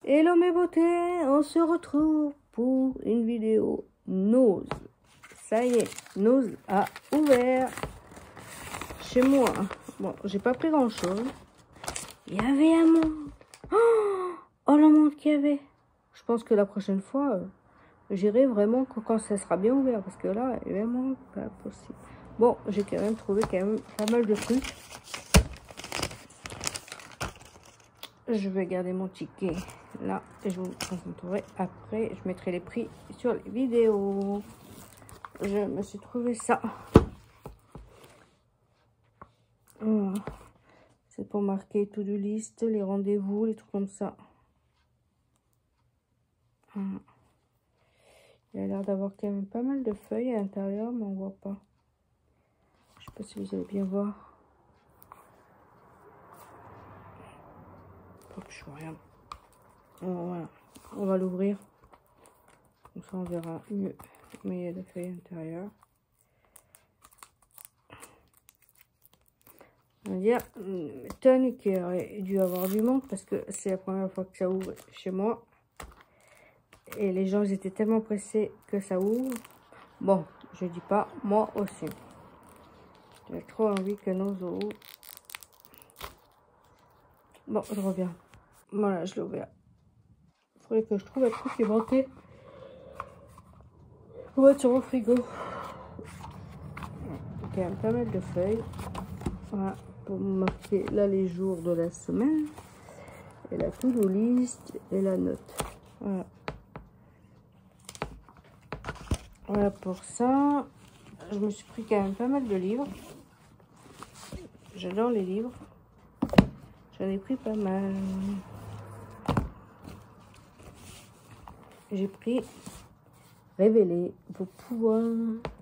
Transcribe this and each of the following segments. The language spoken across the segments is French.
Hello mes beautés, on se retrouve pour une vidéo Nose. Ça y est, Nose a ouvert chez moi. Bon, j'ai pas pris grand chose. Il y avait un monde. Oh le monde qu'il y avait. Je pense que la prochaine fois, j'irai vraiment quand ça sera bien ouvert. Parce que là, il y a vraiment pas possible. Bon, j'ai quand même trouvé pas mal de trucs. Je vais garder mon ticket là et je vous présenterai après. Je mettrai les prix sur les vidéos. Je me suis trouvé ça. C'est pour marquer to-do list, les rendez-vous, les trucs comme ça. Il a l'air d'avoir quand même pas mal de feuilles à l'intérieur, mais on voit pas. Je sais pas si vous allez bien voir. Hop, je vois rien. Voilà, on va l'ouvrir. Comme ça, on verra mieux. Mais il y a des feuilles à l'intérieur. On va dire une tonne qui aurait dû avoir du monde parce que c'est la première fois que ça ouvre chez moi. Et les gens ils étaient tellement pressés que ça ouvre. Bon, je dis pas, moi aussi. J'ai trop envie que Nose ouvre. Bon, je reviens. Voilà, je l'ai ouvert. Il faudrait que je trouve un truc qui est manqué. On va sur mon frigo. Il y a quand même pas mal de feuilles. Voilà, pour marquer là les jours de la semaine. Et la to-do list et la note. Voilà. Voilà pour ça. Je me suis pris quand même pas mal de livres. J'adore les livres. J'en ai pris pas mal. J'ai pris Révéler vos pouvoirs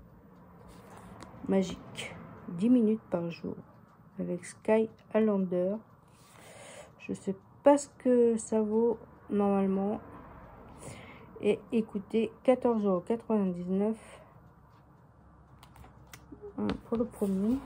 magiques. 10 minutes par jour. Avec Sky Highlander. Je sais pas ce que ça vaut normalement. Et écoutez, 14,99 € pour le premier.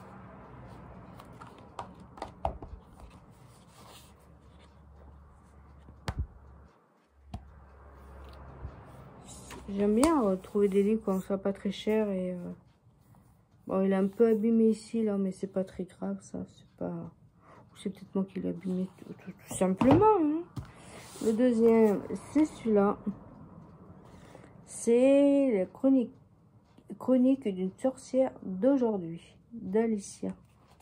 J'aime bien trouver des livres comme ça, pas très cher. Et bon, il est un peu abîmé ici, là, mais c'est pas très grave, ça. C'est pas... C'est peut-être moi qui l'ai abîmé tout simplement. Hein. Le deuxième, c'est celui-là. C'est la chronique d'une sorcière d'aujourd'hui, d'Alicia.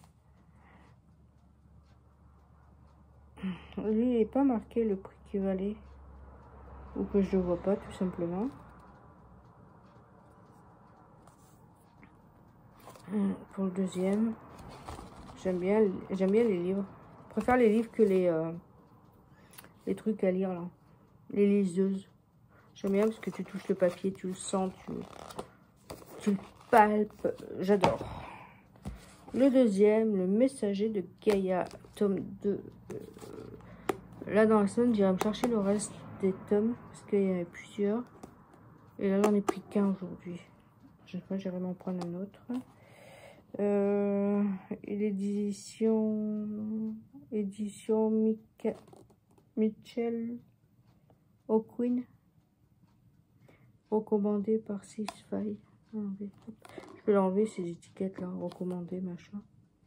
Lui, il n'est pas marqué le prix qu'il valait. Ou que je ne vois pas, tout simplement. Pour le deuxième, j'aime bien les livres. Je préfère les livres que les trucs à lire, là. Les liseuses. J'aime bien parce que tu touches le papier, tu le sens, tu le palpes. J'adore. Le deuxième, Le Messager de Gaïa, tome 2. Là, dans la semaine, j'irai me chercher le reste des tomes parce qu'il y en avait plusieurs. Et là, j'en ai pris qu'un aujourd'hui. Je sais pas, j'irai m'en prendre un autre. Édition Mitchell O'Quinn, recommandé par Six Failles. Je peux l'enlever ces étiquettes là, recommandé machin.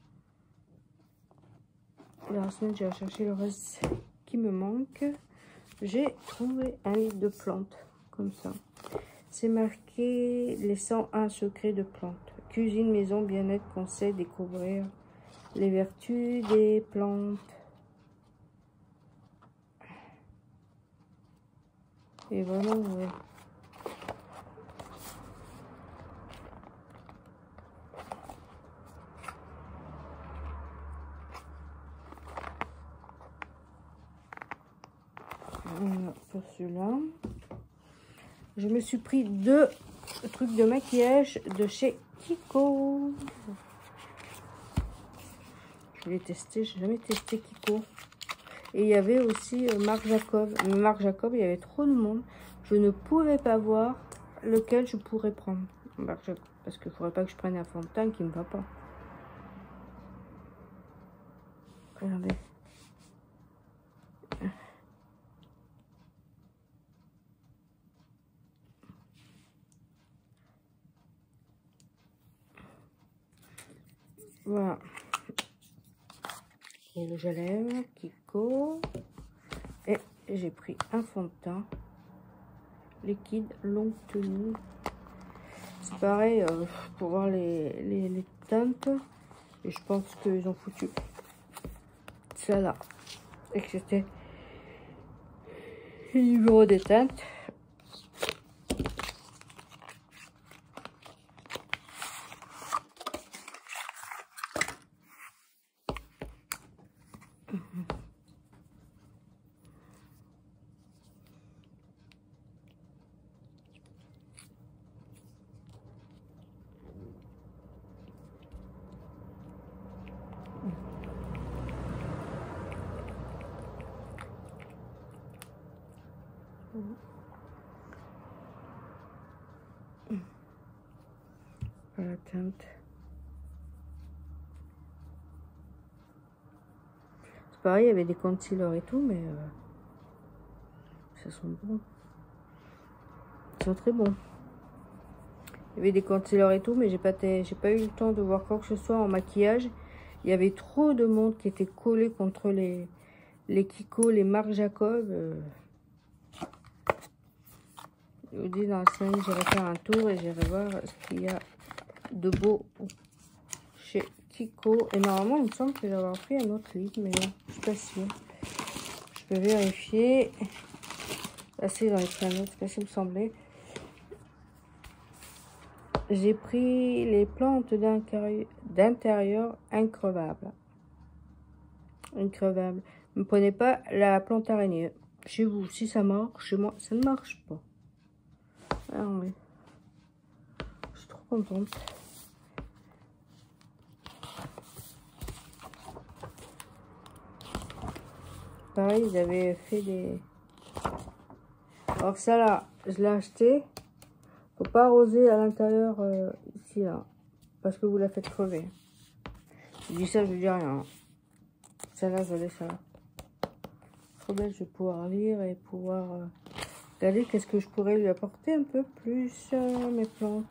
Et la semaine j'ai cherché le reste qui me manque. J'ai trouvé un livre de plantes comme ça. C'est marqué les 101 secrets de plantes. Cuisine, maison, bien-être, conseil, découvrir les vertus des plantes. Et vraiment, ouais. Voilà, pour celui-là. Je me suis pris 2 trucs de maquillage de chez Kiko. Je vais tester, j'ai jamais testé Kiko. Et il y avait aussi Marc Jacob. Mais Marc Jacob, il y avait trop de monde. Je ne pouvais pas voir lequel je pourrais prendre. Marc Jacob, parce qu'il ne faudrait pas que je prenne un fond de teint qui ne me va pas. Regardez. Voilà. Et le gel à lèvres, Kiko. Et j'ai pris un fond de teint liquide longue tenue. C'est pareil pour voir les teintes. Et je pense qu'ils ont foutu ça là. Et que c'était le numéro des teintes. La teinte. C'est pareil, il y avait des concealers et tout, mais ça sent bon. Ils sont très bons. Il y avait des concealers et tout, mais j'ai pas eu le temps de voir quoi que ce soit en maquillage. Il y avait trop de monde qui était collé contre les Kiko, les Marc Jacob. Je vous dis, dans la semaine, j'irai faire un tour et j'irai voir ce qu'il y a de beau chez Kiko. Et normalement, il me semble que j'avais pris un autre livre, mais non, je suis pas sûre. Je peux vérifier. Là, c'est dans les planètes, c'est ce qu'il me semblait. J'ai pris les plantes d'intérieur increvables. Increvables. Ne prenez pas la plante araignée. Chez vous, si ça marche, chez moi, ça ne marche pas. Ah oui. Je suis trop contente. Pareil, ils avaient fait des... Alors ça là, je l'ai acheté. Faut pas arroser à l'intérieur ici là. Parce que vous la faites crever. Je dis ça, je dis rien. Celle-là, je l'ai ça là. Trop belle, je vais pouvoir lire et pouvoir regarder qu'est-ce que je pourrais lui apporter un peu plus mes plantes.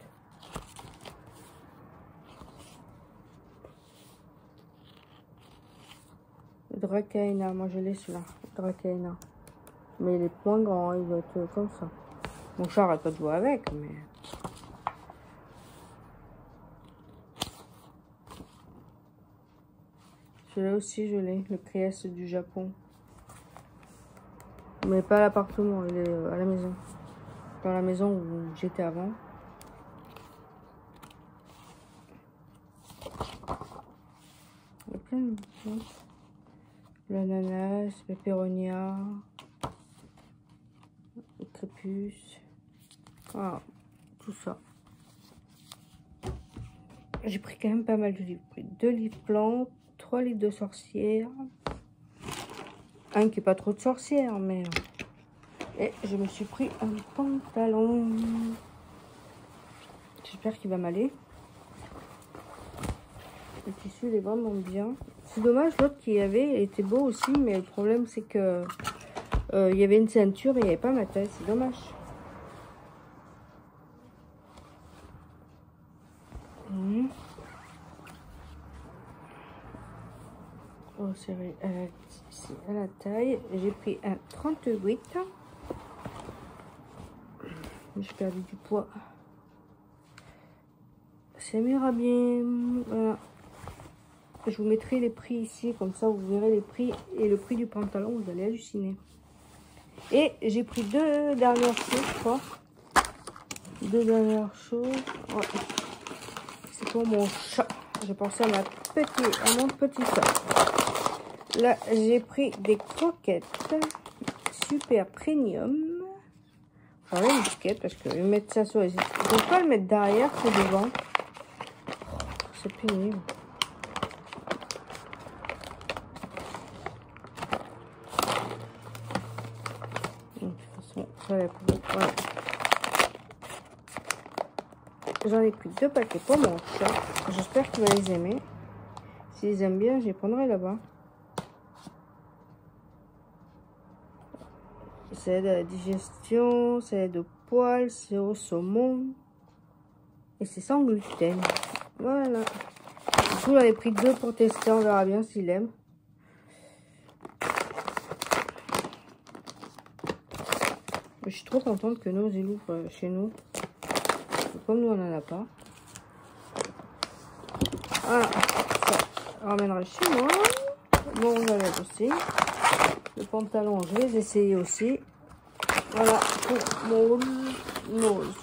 Le Dracaena, moi je l'ai celui-là. Dracaena. Mais il est moins grand, il va être comme ça. Mon chat arrête pas de jouer avec, mais... Celui-là aussi, je l'ai. Le Créas du Japon. Mais pas à l'appartement, il est à la maison. Dans la maison où j'étais avant. Il y a plein de plantes. L'ananas, le péronia, le crépus. Voilà, tout ça. J'ai pris quand même pas mal de livres. J'ai pris 2 livres plantes, 3 livres de sorcières. Un qui est pas trop de sorcière, mais... Et je me suis pris un pantalon. J'espère qu'il va m'aller. Le tissu, il est vraiment bien. C'est dommage, l'autre qu'il y avait, il était beau aussi, mais le problème, c'est que il y avait une ceinture et il n'y avait pas ma taille. C'est dommage. Oh, c'est à la taille. J'ai pris un 38. J'ai perdu du poids. Ça m'ira bien. Voilà. Je vous mettrai les prix ici, comme ça vous verrez les prix et le prix du pantalon, vous allez halluciner. Et j'ai pris 2 dernières choses, je crois. 2 dernières choses. Ouais. C'est pour mon chat. J'ai pensé à mon petit chat. Là, j'ai pris des croquettes super premium. Enfin, une croquette parce que je vais mettre ça sur les... Je ne peux pas le mettre derrière, c'est devant. C'est pénible. De toute façon, voilà. J'en ai pris 2 paquets pour mon chat. J'espère qu'il va les aimer. S'ils aiment bien, je les prendrai là-bas. Ça aide à la digestion, ça aide au poil, c'est au saumon. Et c'est sans gluten. Voilà. coup, j'en ai pris 2 pour tester. On verra bien s'il aime. Je suis trop contente que nous, ils l'ouvrent chez nous. Comme nous, on n'en a pas. Voilà. Ça ramènerai chez moi. Mon rouge à lèvres aussi. Le pantalon, je vais essayer aussi. Voilà pour mon nose.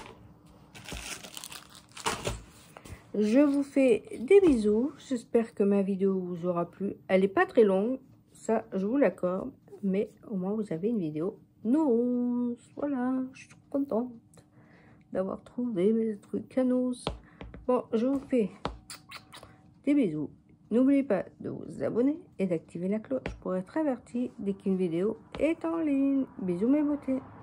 Je vous fais des bisous. J'espère que ma vidéo vous aura plu. Elle n'est pas très longue, ça je vous l'accorde. Mais au moins vous avez une vidéo nose. Voilà, je suis trop contente d'avoir trouvé mes trucs à nose. Bon, je vous fais des bisous. N'oubliez pas de vous abonner et d'activer la cloche pour être averti dès qu'une vidéo est en ligne. Bisous mes beautés.